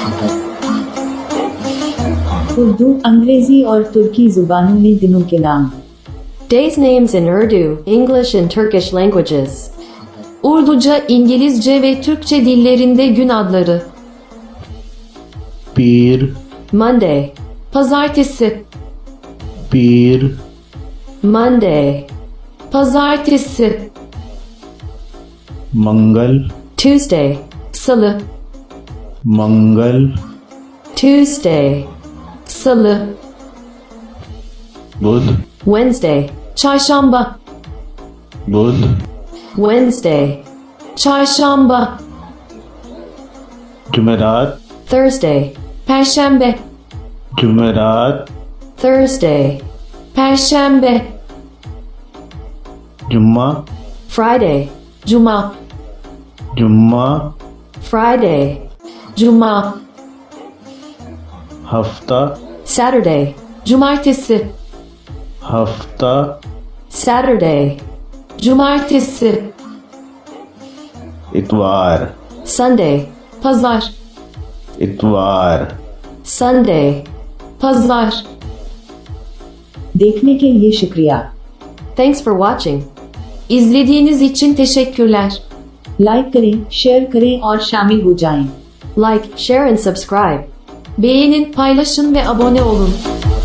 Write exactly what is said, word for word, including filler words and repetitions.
उर्दू, अंग्रेजी और तुर्की जुबानों में दिनों के नाम। Days names in Urdu, English and Turkish languages. Urduca, İngilizce ve Türkçe dillerinde gün adları. Pir, Monday, Pazartesi, Pir, Monday, Pazartesi, Mangal, Tuesday, Salı, Mangal, Tuesday, Salı, Budh, Wednesday, Çarşamba, Budh, Wednesday, Çarşamba, Jumerat, Thursday, Perşembe, Jumerat, Thursday, Perşembe, Jumma, Friday, Cuma, Jumma, Friday, Cuma, Hafta, Saturday, Cumartesi, Hafta, Saturday, Cumartesi, Itvar, Sunday, Pazar, Itvar. Sunday. Pazar. देखने के लिए शुक्रिया। Thanks for watching. İzlediğiniz için teşekkürler. Like करें, share करें और शामिल हो जाएं। Like, share and subscribe. Beğenin, paylaşın ve abone olun.